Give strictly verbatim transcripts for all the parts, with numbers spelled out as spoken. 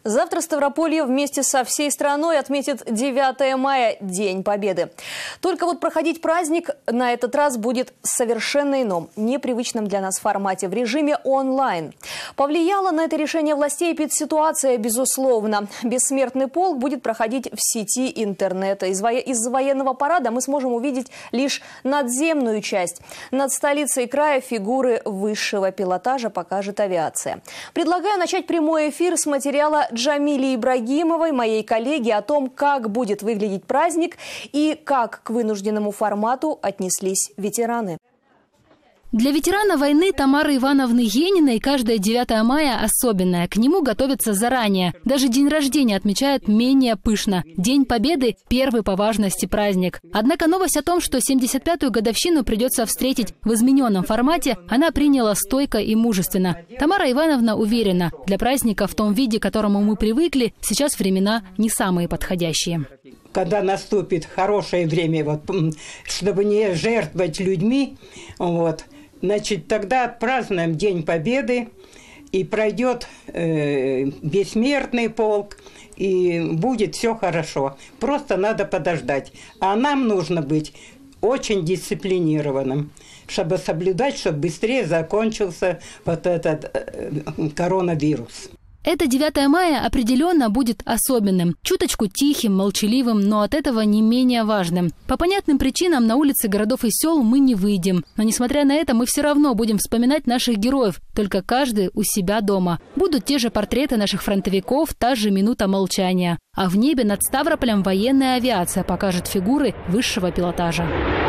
Завтра Ставрополье вместе со всей страной отметит девятое мая, День Победы. Только вот проходить праздник на этот раз будет совершенно ином, непривычном для нас формате, в режиме онлайн. Повлияла на это решение властей эпидситуация, безусловно. Бессмертный полк будет проходить в сети интернета. Из-за военного парада мы сможем увидеть лишь надземную часть. Над столицей края фигуры высшего пилотажа покажет авиация. Предлагаю начать прямой эфир с материала Джамили Ибрагимовой, моей коллеги, о том, как будет выглядеть праздник и как к вынужденному формату отнеслись ветераны. Для ветерана войны Тамары Ивановны Ениной каждое девятое мая особенное. К нему готовятся заранее. Даже день рождения отмечают менее пышно. День Победы – первый по важности праздник. Однако новость о том, что семьдесят пятую годовщину придется встретить в измененном формате, она приняла стойко и мужественно. Тамара Ивановна уверена, для праздника в том виде, к которому мы привыкли, сейчас времена не самые подходящие. Когда наступит хорошее время, вот, чтобы не жертвовать людьми, вот, значит, тогда отпразднуем День Победы, и пройдет э, бессмертный полк, и будет все хорошо. Просто надо подождать. А нам нужно быть очень дисциплинированным, чтобы соблюдать, чтобы быстрее закончился вот этот э, коронавирус. Это девятое мая определенно будет особенным. Чуточку тихим, молчаливым, но от этого не менее важным. По понятным причинам на улицы городов и сел мы не выйдем. Но несмотря на это, мы все равно будем вспоминать наших героев, только каждый у себя дома. Будут те же портреты наших фронтовиков, та же минута молчания. А в небе над Ставрополем военная авиация покажет фигуры высшего пилотажа.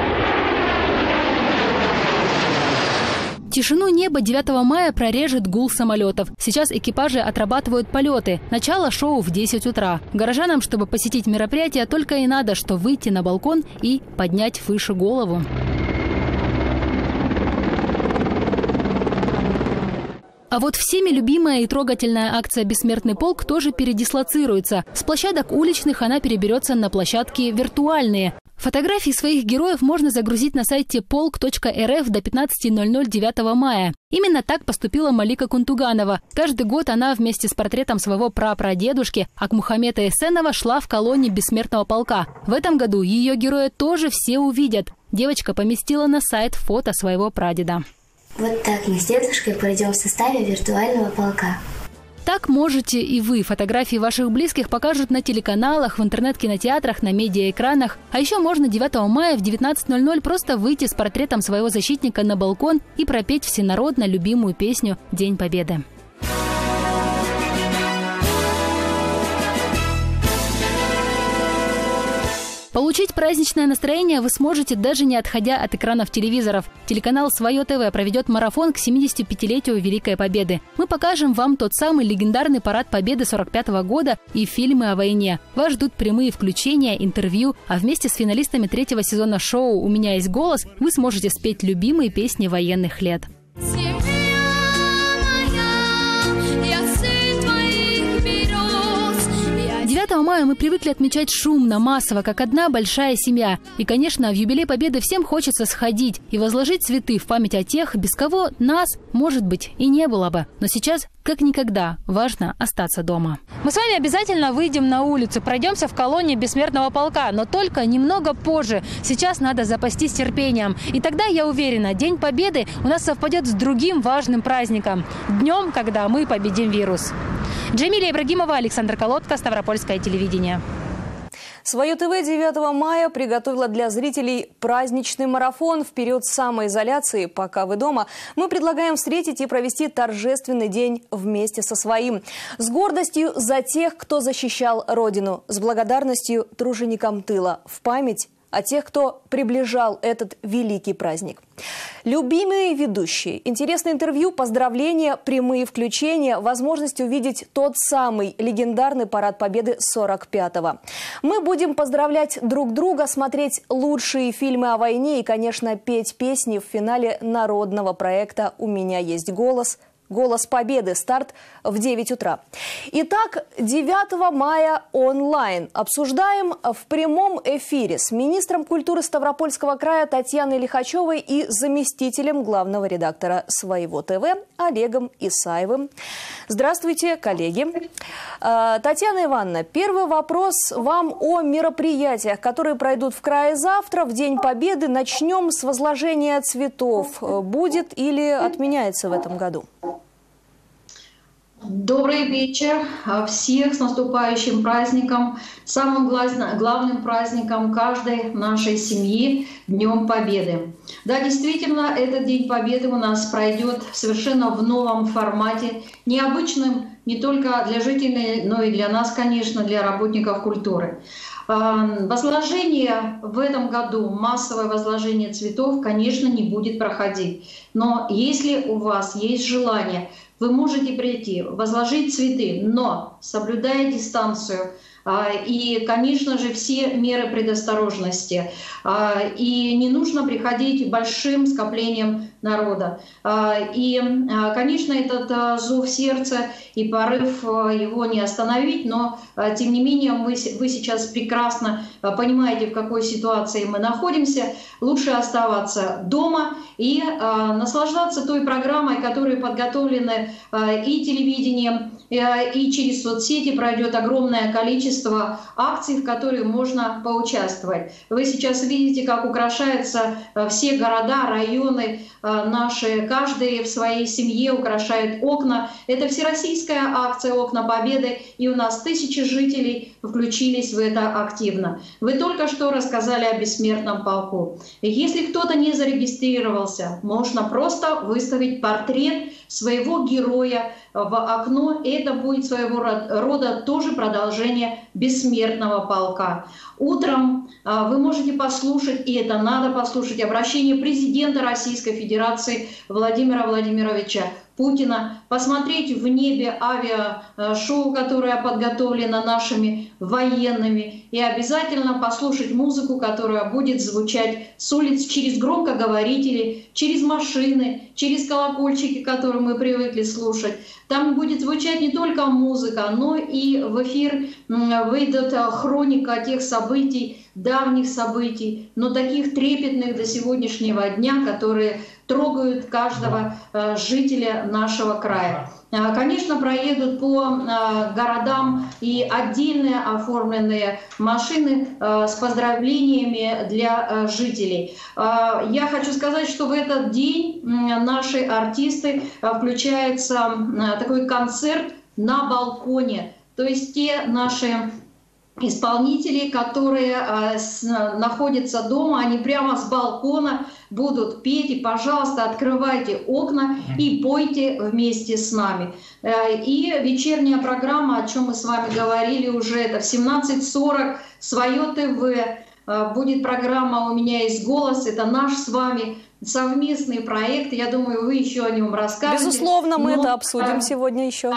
Тишину неба девятого мая прорежет гул самолетов. Сейчас экипажи отрабатывают полеты. Начало шоу в десять утра. Горожанам, чтобы посетить мероприятие, только и надо, что выйти на балкон и поднять выше голову. А вот всеми любимая и трогательная акция «Бессмертный полк» тоже передислоцируется. С площадок уличных она переберется на площадки виртуальные. Фотографии своих героев можно загрузить на сайте полк точка эр эф до пятнадцати ноль-ноль девятого мая. Именно так поступила Малика Кунтуганова. Каждый год она вместе с портретом своего прапрадедушки Акмухамета Эсенова шла в колонне Бессмертного полка. В этом году ее героя тоже все увидят. Девочка поместила на сайт фото своего прадеда. Вот так мы с дедушкой пройдем в составе виртуального полка. Так можете и вы. Фотографии ваших близких покажут на телеканалах, в интернет-кинотеатрах, на медиаэкранах. А еще можно девятого мая в девятнадцать ноль-ноль просто выйти с портретом своего защитника на балкон и пропеть всенародно любимую песню «День Победы». Получить праздничное настроение вы сможете, даже не отходя от экранов телевизоров. Телеканал «Свое ТВ» проведет марафон к семидесятипятилетию Великой Победы. Мы покажем вам тот самый легендарный парад Победы сорок пятого года и фильмы о войне. Вас ждут прямые включения, интервью, а вместе с финалистами третьего сезона шоу «У меня есть голос» вы сможете спеть любимые песни военных лет. девятого мая мы привыкли отмечать шумно, массово, как одна большая семья. И, конечно, в юбилей Победы всем хочется сходить и возложить цветы в память о тех, без кого нас, может быть, и не было бы. Но сейчас, как никогда, важно остаться дома. Мы с вами обязательно выйдем на улицу, пройдемся в колонне Бессмертного полка, но только немного позже. Сейчас надо запастись терпением. И тогда, я уверена, День Победы у нас совпадет с другим важным праздником – днем, когда мы победим вирус. Джамилия Ибрагимова, Александр Колодко, Ставропольское телевидение. Свое ТВ девятого мая приготовила для зрителей праздничный марафон. В период самоизоляции, пока вы дома, мы предлагаем встретить и провести торжественный день вместе со своим. С гордостью за тех, кто защищал Родину. С благодарностью труженикам тыла. В память о тех, кто приближал этот великий праздник. Любимые ведущие, интересные интервью, поздравления, прямые включения, возможность увидеть тот самый легендарный парад Победы сорок пятого. Мы будем поздравлять друг друга, смотреть лучшие фильмы о войне и, конечно, петь песни в финале народного проекта «У меня есть голос» «Голос Победы». Старт в девять утра. Итак, девятого мая онлайн. Обсуждаем в прямом эфире с министром культуры Ставропольского края Татьяной Лихачевой и заместителем главного редактора «Своего ТВ» Олегом Исаевым. Здравствуйте, коллеги. Татьяна Ивановна, первый вопрос вам о мероприятиях, которые пройдут в крае завтра, в День Победы. Начнем с возложения цветов. Будет или отменяется в этом году? Добрый вечер. Всех с наступающим праздником, самым главным праздником каждой нашей семьи – Днем Победы. Да, действительно, этот День Победы у нас пройдет совершенно в новом формате, необычным не только для жителей, но и для нас, конечно, для работников культуры. Возложение в этом году, массовое возложение цветов, конечно, не будет проходить. Но если у вас есть желание, вы можете прийти, возложить цветы, но соблюдая дистанцию и, конечно же, все меры предосторожности. И не нужно приходить большим скоплением народа. И, конечно, этот зов сердца и порыв его не остановить, но, тем не менее, мы, вы сейчас прекрасно понимаете, в какой ситуации мы находимся. Лучше оставаться дома и наслаждаться той программой, которая подготовлена и телевидением, и через соцсети пройдет огромное количество акций, в которые можно поучаствовать. Вы сейчас видите, как украшаются все города, районы наши, каждый в своей семье украшает окна. Это всероссийская акция «Окна Победы», и у нас тысячи жителей включились в это активно. Вы только что рассказали о бессмертном полку. Если кто-то не зарегистрировался, можно просто выставить портрет своего героя в окно. Это будет своего рода тоже продолжение бессмертного полка. Утром вы можете послушать, и это надо послушать, обращение президента Российской Федерации Владимира Владимировича Путина, посмотреть в небе авиашоу, которое подготовлено нашими военными, и обязательно послушать музыку, которая будет звучать с улиц через громкоговорители, через машины, через колокольчики, которые мы привыкли слушать. Там будет звучать не только музыка, но и в эфир выйдет хроника тех событий, давних событий, но таких трепетных до сегодняшнего дня, которые трогают каждого жителя нашего края. Конечно, проедут по городам и отдельные оформленные машины с поздравлениями для жителей. Я хочу сказать, что в этот день наши артисты включаются такой концерт на балконе. То есть те наши исполнители, которые э, с, находятся дома, они прямо с балкона будут петь. И, пожалуйста, открывайте окна и пойте вместе с нами. Э, и вечерняя программа, о чем мы с вами говорили уже, это в семнадцать сорок «Свое ТВ». Э, будет программа «У меня есть голос». Это наш с вами совместный проект. Я думаю, вы еще о нем расскажете. Безусловно, мы Но, это обсудим э, сегодня еще.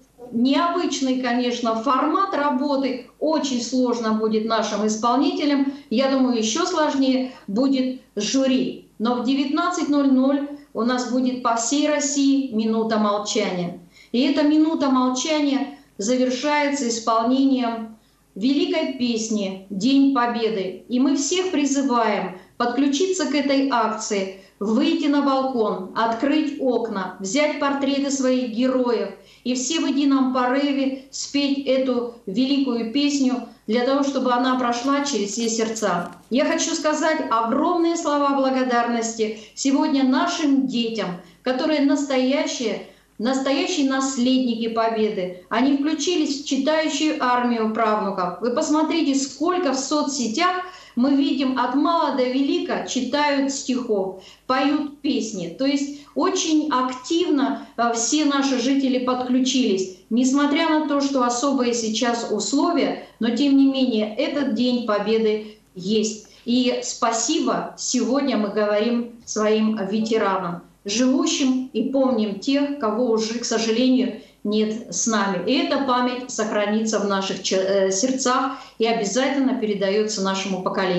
Необычный, конечно, формат работы. Очень сложно будет нашим исполнителям. Я думаю, еще сложнее будет жюри. Но в девятнадцать ноль ноль у нас будет по всей России минута молчания. И эта минута молчания завершается исполнением великой песни «День Победы». И мы всех призываем подключиться к этой акции, выйти на балкон, открыть окна, взять портреты своих героев и все в едином порыве спеть эту великую песню для того, чтобы она прошла через все сердца. Я хочу сказать огромные слова благодарности сегодня нашим детям, которые настоящие, настоящие наследники Победы. Они включились в читающую армию правнуков. Вы посмотрите, сколько в соцсетях мы видим от мала до велика читают стихов, поют песни. То есть очень активно все наши жители подключились. Несмотря на то, что особые сейчас условия, но тем не менее этот День Победы есть. И спасибо сегодня мы говорим своим ветеранам, живущим, и помним тех, кого уже, к сожалению, нет с нами. И эта память сохранится в наших сердцах и обязательно передается нашему поколению.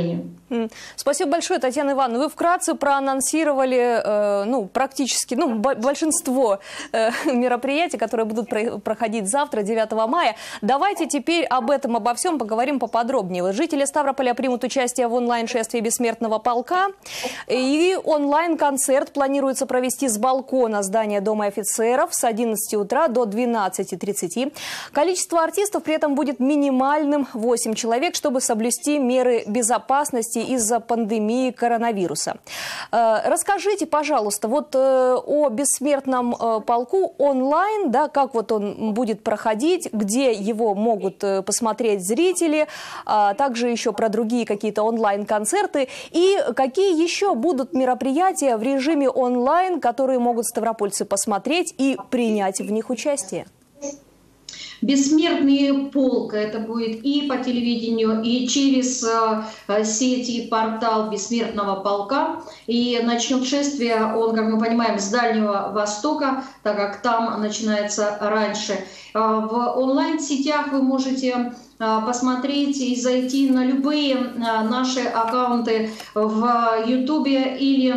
Спасибо большое, Татьяна Ивановна. Вы вкратце проанонсировали э, ну, практически ну, большинство э, мероприятий, которые будут про проходить завтра, девятого мая. Давайте теперь об этом, обо всем поговорим поподробнее. Вот жители Ставрополя примут участие в онлайн-шествии Бессмертного полка. И онлайн-концерт планируется провести с балкона здания Дома офицеров с одиннадцати утра до двенадцати тридцати. Количество артистов при этом будет минимальным – восемь человек, чтобы соблюсти меры безопасности из-за пандемии коронавируса. Расскажите, пожалуйста, вот о Бессмертном полку онлайн, да, как вот он будет проходить, где его могут посмотреть зрители, а также еще про другие какие-то онлайн-концерты и какие еще будут мероприятия в режиме онлайн, которые могут ставропольцы посмотреть и принять в них участие. Бессмертный полк, это будет и по телевидению, и через э, сети, портал Бессмертного полка. И начнет шествие он, как мы понимаем, с Дальнего Востока, так как там начинается раньше. Э, в онлайн-сетях вы можете посмотреть и зайти на любые наши аккаунты в Ютубе или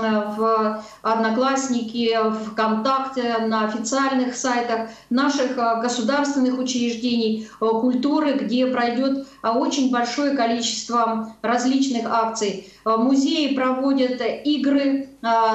в Одноклассники, ВКонтакте, на официальных сайтах наших государственных учреждений культуры, где пройдет очень большое количество различных акций. Музеи проводят игры,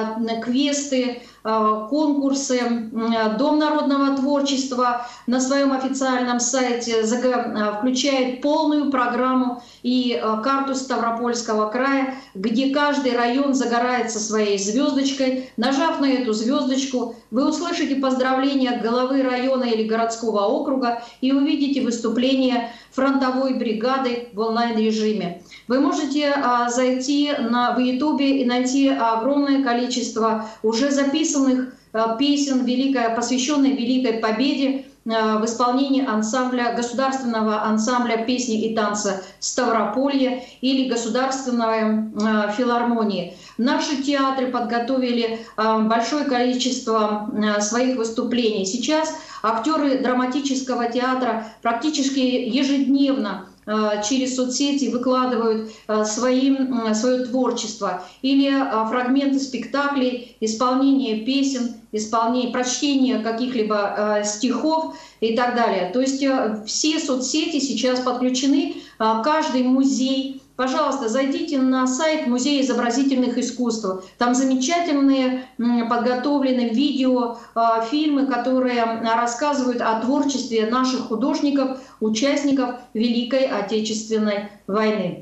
квесты, конкурсы. Дом народного творчества на своем официальном сайте включает полную программу и карту Ставропольского края, где каждый район загорается своей звездочкой. Нажав на эту звездочку, вы услышите поздравления от главы района или городского округа и увидите выступление фронтовой бригады в онлайн-режиме. Вы можете а, зайти на, в Ютубе и найти огромное количество уже записанных а, песен, великой, посвященной Великой Победе а, в исполнении ансамбля, государственного ансамбля песни и танца Ставрополье или государственной а, филармонии. Наши театры подготовили а, большое количество а, своих выступлений. Сейчас актеры драматического театра практически ежедневно через соцсети выкладывают своим, свое творчество или фрагменты спектаклей, исполнение песен, исполнение, прочтение каких-либо стихов и так далее. То есть все соцсети сейчас подключены, каждый музей. Пожалуйста, зайдите на сайт Музея изобразительных искусств. Там замечательные подготовлены видео, фильмы, которые рассказывают о творчестве наших художников, участников Великой Отечественной войны.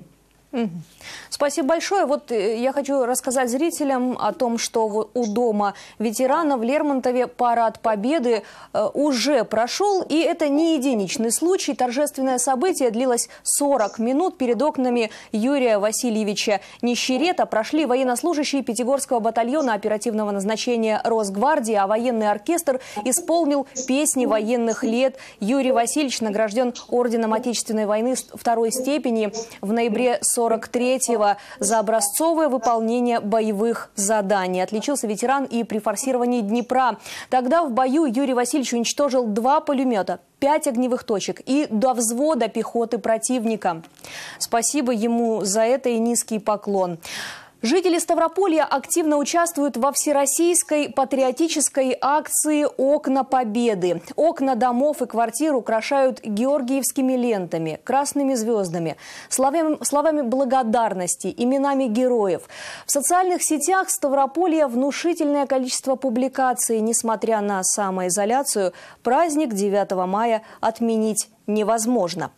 Спасибо большое. Вот я хочу рассказать зрителям о том, что у Дома ветеранов в Лермонтове парад Победы уже прошел. И это не единичный случай. Торжественное событие длилось сорок минут. Перед окнами Юрия Васильевича Нищерета прошли военнослужащие Пятигорского батальона оперативного назначения Росгвардии, а военный оркестр исполнил песни военных лет. Юрий Васильевич награжден орденом Отечественной войны второй степени в ноябре сорок третьего за образцовое выполнение боевых заданий. Отличился ветеран и при форсировании Днепра. Тогда в бою Юрий Васильевич уничтожил два пулемета, пять огневых точек и до взвода пехоты противника. Спасибо ему за это и низкий поклон. Жители Ставрополья активно участвуют во всероссийской патриотической акции «Окна Победы». Окна домов и квартир украшают георгиевскими лентами, красными звездами, словами, словами благодарности, именами героев. В социальных сетях Ставрополья внушительное количество публикаций. Несмотря на самоизоляцию, праздник девятого мая отменить невозможно.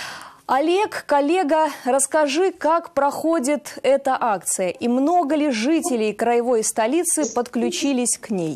Олег, коллега, расскажи, как проходит эта акция и много ли жителей краевой столицы подключились к ней?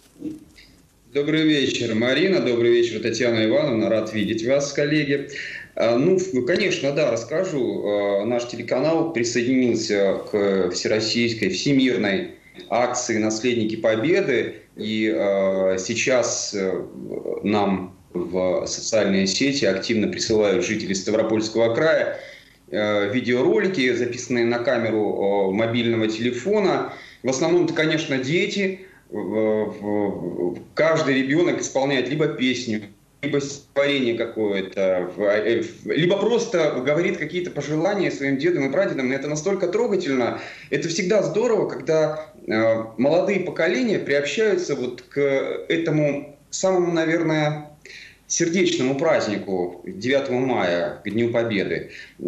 Добрый вечер, Марина. Добрый вечер, Татьяна Ивановна. Рад видеть вас, коллеги. Ну, конечно, да, расскажу. Наш телеканал присоединился к всероссийской, всемирной акции «Наследники Победы». И сейчас нам в социальные сети активно присылают жители Ставропольского края видеоролики, записанные на камеру мобильного телефона. В основном это, конечно, дети. Каждый ребенок исполняет либо песню, либо стихотворение какое-то, либо просто говорит какие-то пожелания своим дедам и прадедам. И это настолько трогательно. Это всегда здорово, когда э, молодые поколения приобщаются вот к этому самому, наверное, сердечному празднику девятого мая, к Дню Победы.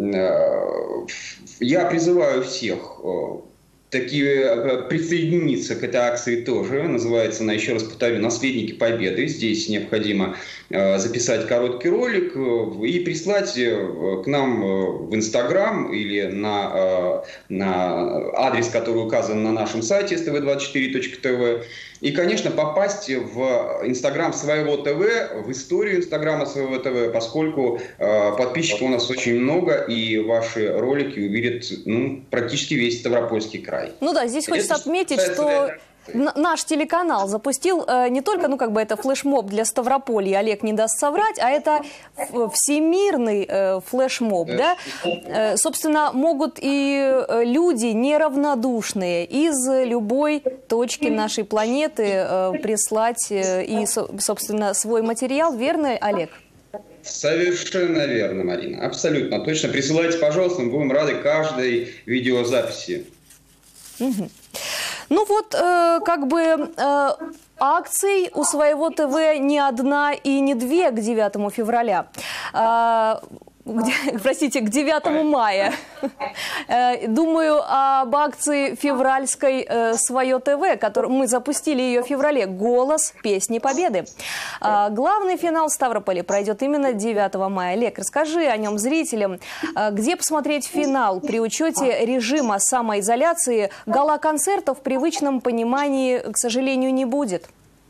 Я призываю всех такие присоединиться к этой акции тоже. Называется она, еще раз повторю, «Наследники Победы». Здесь необходимо записать короткий ролик и прислать к нам в Инстаграм или на, на адрес, который указан на нашем сайте эс тэ вэ двадцать четыре точка тэ вэ. И, конечно, попасть в Инстаграм своего ТВ, в историю Инстаграма своего ТВ, поскольку э, подписчиков у нас очень много, и ваши ролики увидят ну, практически весь Ставропольский край. Ну да, здесь хочется это отметить, что наш телеканал запустил э, не только, ну как бы это флешмоб для Ставрополья, Олег не даст соврать, а это всемирный э, флешмоб, да? Э, собственно, могут и люди неравнодушные из любой точки нашей планеты э, прислать э, и, собственно, свой материал, верно, Олег? Совершенно верно, Марина, абсолютно точно. Присылайте, пожалуйста, мы будем рады каждой видеозаписи. Угу. Ну вот, э, как бы э, акций у своего ТВ не одна и не две к девятому февраля. Э, Где, простите, к девятому мая. Думаю об акции февральской «Свое ТВ», которую мы запустили ее в феврале. «Голос песни Победы». Главный финал в Ставрополе пройдет именно девятого мая. Олег, расскажи о нем зрителям. Где посмотреть финал при учете режима самоизоляции? Гала-концерта в привычном понимании, к сожалению, не будет.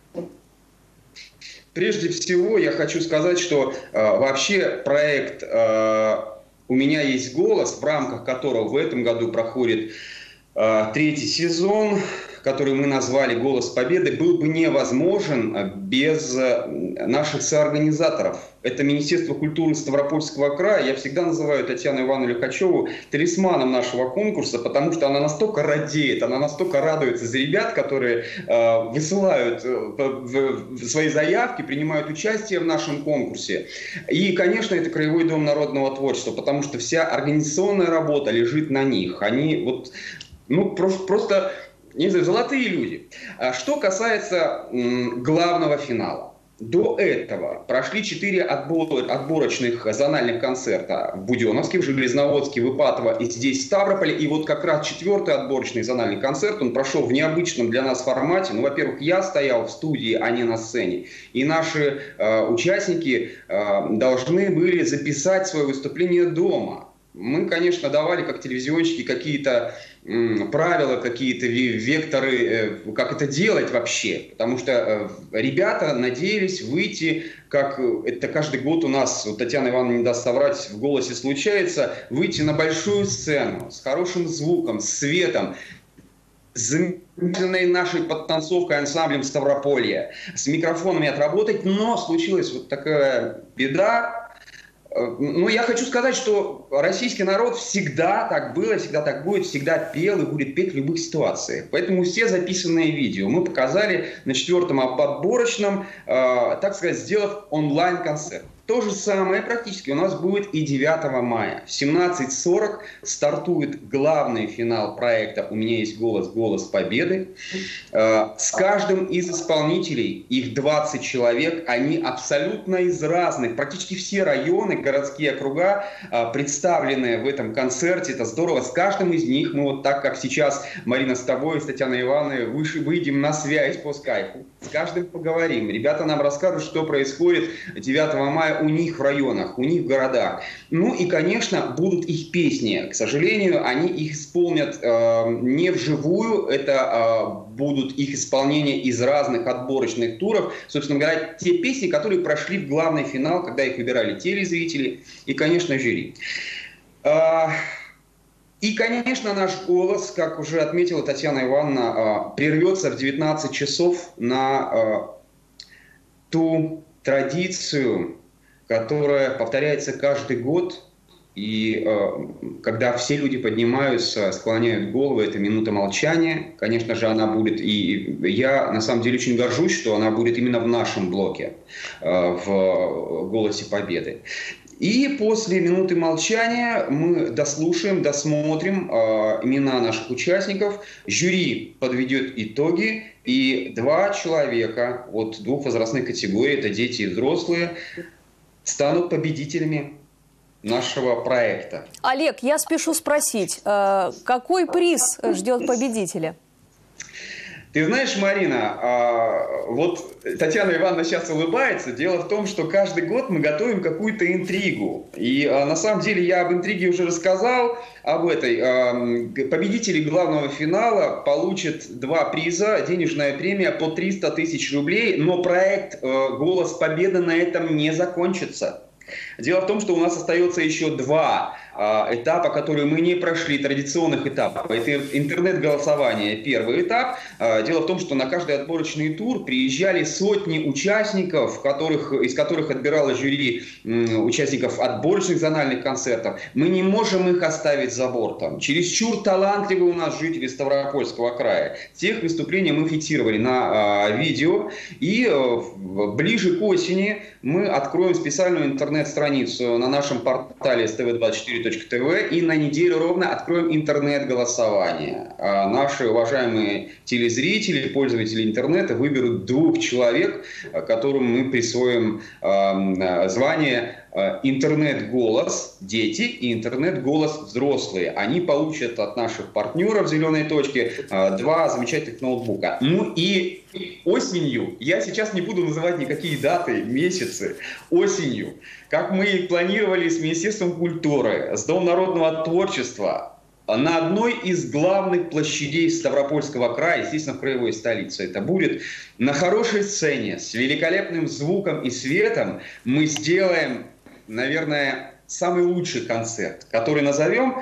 Прежде всего, я хочу сказать, что э, вообще проект э, «У меня есть голос», в рамках которого в этом году проходит э, третий сезон, который мы назвали «Голос Победы», был бы невозможен без наших соорганизаторов. Это Министерство культуры Ставропольского края. Я всегда называю Татьяну Ивановну Лихачеву талисманом нашего конкурса, потому что она настолько радеет, она настолько радуется за ребят, которые э, высылают э, свои заявки, принимают участие в нашем конкурсе. И, конечно, это Краевой дом народного творчества, потому что вся организационная работа лежит на них. Они вот, ну, просто... просто не знаю, золотые люди. Что касается м, главного финала. До этого прошли четыре отбор, отборочных зональных концерта в Буденновске, в Железноводске, в Ипатово и здесь, в Ставрополе. И вот как раз четвертый отборочный зональный концерт, он прошел в необычном для нас формате. Ну, во-первых, я стоял в студии, а не на сцене. И наши э, участники э, должны были записать свое выступление дома. Мы, конечно, давали, как телевизионщики, какие-то м, правила, какие-то векторы, э, как это делать вообще. Потому что э, ребята надеялись выйти, как это каждый год у нас, вот Татьяна Ивановна не даст соврать, в «Голосе» случается, выйти на большую сцену с хорошим звуком, с светом, с замечательной нашей подтанцовкой ансамблем Ставрополья, с микрофонами отработать, но случилась вот такая беда. Но я хочу сказать, что российский народ всегда так было, всегда так будет, всегда пел и будет петь в любых ситуациях. Поэтому все записанные видео мы показали на четвертом отборочном, э, так сказать, сделав онлайн-концерт. То же самое практически у нас будет и девятого мая. В семнадцать сорок стартует главный финал проекта «У меня есть голос, голос Победы». С каждым из исполнителей, их двадцать человек, они абсолютно из разных, практически все районы, городские округа представлены в этом концерте. Это здорово. С каждым из них мы вот так, как сейчас Марина с тобой, с Татьяной Ивановной, выйдем на связь по скайпу. С каждым поговорим. Ребята нам расскажут, что происходит девятого мая у них в районах, у них в городах. Ну и, конечно, будут их песни. К сожалению, они их исполнят э, не вживую. Это э, будут их исполнения из разных отборочных туров. Собственно говоря, те песни, которые прошли в главный финал, когда их выбирали телезрители и, конечно, жюри. Э, И, конечно, наш голос, как уже отметила Татьяна Ивановна, прервется в девятнадцать часов на ту традицию, которая повторяется каждый год И э, когда все люди поднимаются, склоняют голову, это минута молчания. Конечно же, она будет, и я на самом деле очень горжусь, что она будет именно в нашем блоке, э, в «Голосе Победы». И после минуты молчания мы дослушаем, досмотрим э, имена наших участников. Жюри подведет итоги, и два человека от двух возрастных категорий, это дети и взрослые, станут победителями нашего проекта. Олег, я спешу спросить, э, какой приз ждет победителя? Ты знаешь, Марина, вот Татьяна Ивановна сейчас улыбается. Дело в том, что каждый год мы готовим какую-то интригу. И на самом деле я об интриге уже рассказал, об этой. Победители главного финала получат два приза, денежная премия по триста тысяч рублей, но проект «Голос Победы» на этом не закончится. Дело в том, что у нас остается еще два э, этапа, которые мы не прошли, традиционных этапов. Это интернет-голосование, первый этап. Э, дело в том, что на каждый отборочный тур приезжали сотни участников, которых, из которых отбирало жюри э, участников отборочных зональных концертов. Мы не можем их оставить за бортом. Чересчур талантливые у нас жители Ставропольского края. Тех выступлений мы фиксировали на э, видео. И э, ближе к осени мы откроем специальную интернет-страницу на нашем портале эс тэ вэ двадцать четыре точка тэ вэ и на неделю ровно откроем интернет-голосование. А наши уважаемые телезрители, пользователи интернета выберут двух человек, которым мы присвоим э, звание интернет-голос дети и интернет-голос взрослые. Они получат от наших партнеров «Зеленой точки» два замечательных ноутбука. Ну и осенью, я сейчас не буду называть никакие даты, месяцы, осенью, как мы и планировали с Министерством культуры, с Домом народного творчества, на одной из главных площадей Ставропольского края, естественно, в краевой столице, это будет на хорошей сцене, с великолепным звуком и светом, мы сделаем, наверное, самый лучший концерт, который назовем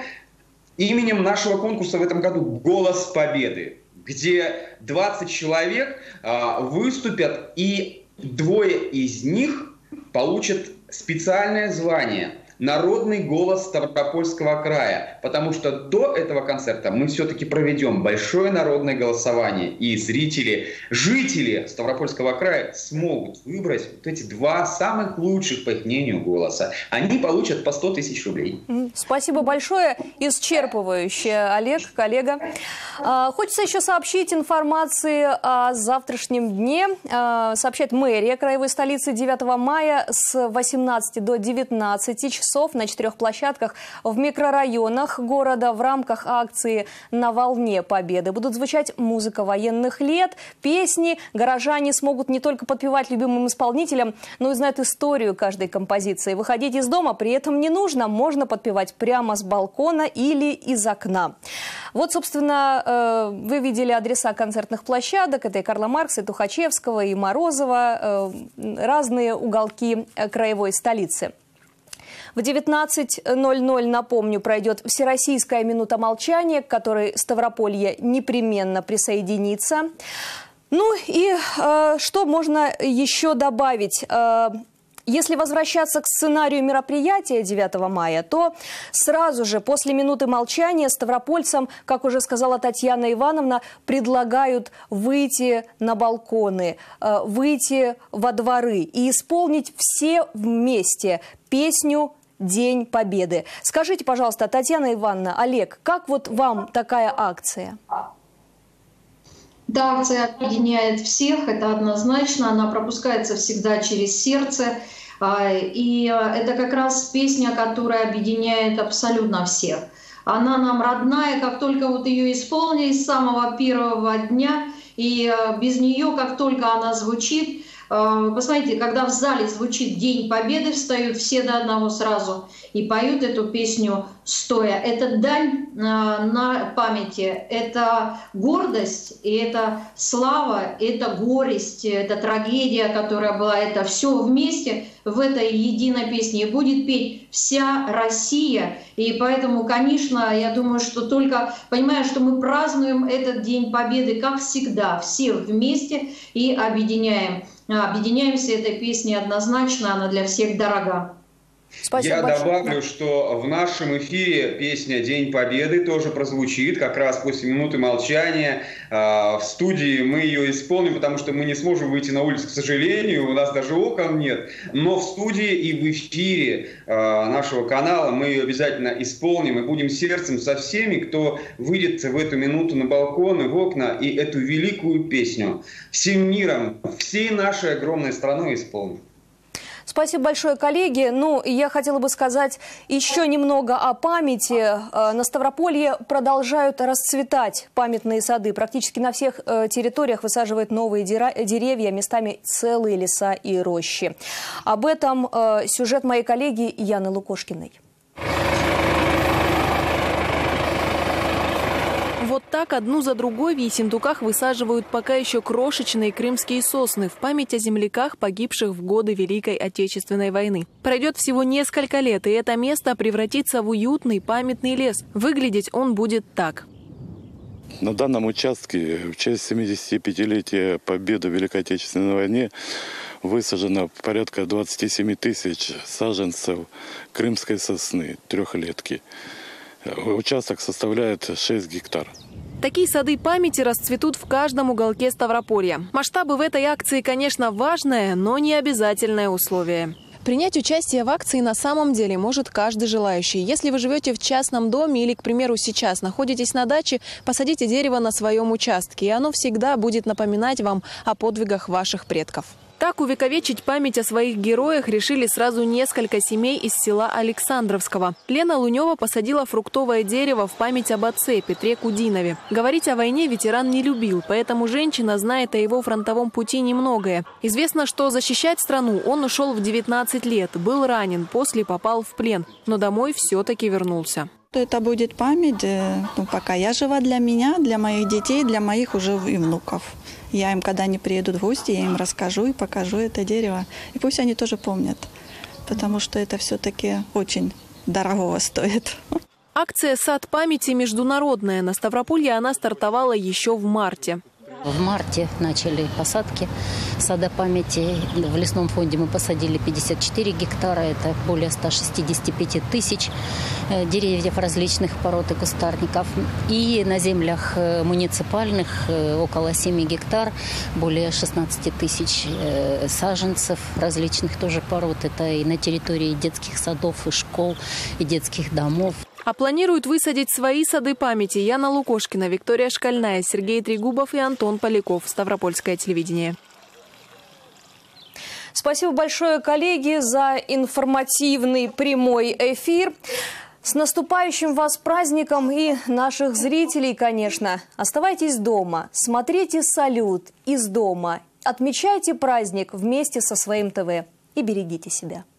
именем нашего конкурса в этом году «Голос Победы», где двадцать человек а, выступят, и двое из них получат специальное звание «Народный голос Ставропольского края», потому что до этого концерта мы все-таки проведем большое народное голосование, и зрители, жители Ставропольского края смогут выбрать вот эти два самых лучших, по их мнению, голоса. Они получат по сто тысяч рублей. Спасибо большое. Исчерпывающе, Олег, коллега. Хочется еще сообщить информации о завтрашнем дне. Сообщает мэрия краевой столицы: девятого мая с восемнадцати до девятнадцати часов на четырех площадках в микрорайонах города в рамках акции «На волне Победы» будут звучать музыка военных лет, песни. Горожане смогут не только подпевать любимым исполнителям, но и знать историю каждой композиции. Выходить из дома при этом не нужно, можно подпевать прямо с балкона или из окна. Вот, собственно, вы видели адреса концертных площадок. Это и Карла Маркса, и Тухачевского, и Морозова, разные уголки краевой столицы. В девятнадцать ноль ноль, напомню, пройдет Всероссийская минута молчания, к которой Ставрополье непременно присоединится. Ну и э, что можно еще добавить? Э, Если возвращаться к сценарию мероприятия девятого мая, то сразу же после минуты молчания ставропольцам, как уже сказала Татьяна Ивановна, предлагают выйти на балконы, выйти во дворы и исполнить все вместе песню «День Победы». Скажите, пожалуйста, Татьяна Ивановна, Олег, как вот вам такая акция? Да, акция объединяет всех, это однозначно, она пропускается всегда через сердце. И это как раз песня, которая объединяет абсолютно всех. Она нам родная, как только вот ее исполнили с самого первого дня, и без нее, как только она звучит, посмотрите, когда в зале звучит День Победы, встают все до одного сразу и поют эту песню стоя. Это дань на памяти, это гордость, и это слава, это горесть, это трагедия, которая была, это все вместе в этой единой песне. И будет петь вся Россия. И поэтому, конечно, я думаю, что только, понимая, что мы празднуем этот День Победы, как всегда, все вместе и объединяем. Объединяемся этой песней однозначно, она для всех дорога. Спасибо Я большое. добавлю, что в нашем эфире песня «День Победы» тоже прозвучит как раз после минуты молчания. В студии мы ее исполним, потому что мы не сможем выйти на улицу, к сожалению, у нас даже окон нет. Но в студии и в эфире нашего канала мы ее обязательно исполним и будем сердцем со всеми, кто выйдет в эту минуту на балкон и в окна и эту великую песню всем миром, всей нашей огромной страной исполним. Спасибо большое, коллеги. Ну, я хотела бы сказать еще немного о памяти. На Ставрополье продолжают расцветать памятные сады. Практически на всех территориях высаживают новые деревья, местами целые леса и рощи. Об этом сюжет моей коллеги Яны Лукошкиной. Вот так одну за другой в Ессентуках высаживают пока еще крошечные крымские сосны в память о земляках, погибших в годы Великой Отечественной войны. Пройдет всего несколько лет, и это место превратится в уютный памятный лес. Выглядеть он будет так. На данном участке в честь семидесятипятилетия победы в Великой Отечественной войне высажено порядка двадцати семи тысяч саженцев крымской сосны трехлетки. Участок составляет шесть гектар. Такие сады памяти расцветут в каждом уголке Ставрополья. Масштабы в этой акции, конечно, важное, но не обязательное условие. Принять участие в акции на самом деле может каждый желающий. Если вы живете в частном доме или, к примеру, сейчас находитесь на даче, посадите дерево на своем участке, и оно всегда будет напоминать вам о подвигах ваших предков. Так увековечить память о своих героях решили сразу несколько семей из села Александровского. Лена Лунева посадила фруктовое дерево в память об отце Петре Кудинове. Говорить о войне ветеран не любил, поэтому женщина знает о его фронтовом пути немногое. Известно, что защищать страну он ушел в девятнадцать лет, был ранен, после попал в плен, но домой все-таки вернулся. Это будет память, ну, пока я жива, для меня, для моих детей, для моих уже и внуков. Я им, когда они приедут в гости, я им расскажу и покажу это дерево. И пусть они тоже помнят, потому что это все-таки очень дорого стоит. Акция «Сад памяти» международная. На Ставрополье она стартовала еще в марте. В марте начали посадки сада памяти. В лесном фонде мы посадили пятьдесят четыре гектара. Это более ста шестидесяти пяти тысяч деревьев различных пород и кустарников. И на землях муниципальных около семи гектар, более шестнадцати тысяч саженцев различных тоже пород. Это и на территории детских садов, и школ, и детских домов. А планируют высадить свои сады памяти Яна Лукошкина, Виктория Шкальная, Сергей Трегубов и Антон Поляков. Ставропольское телевидение. Спасибо большое, коллеги, за информативный прямой эфир. С наступающим вас праздником и наших зрителей, конечно. Оставайтесь дома, смотрите «Салют» из дома. Отмечайте праздник вместе со своим ТВ и берегите себя.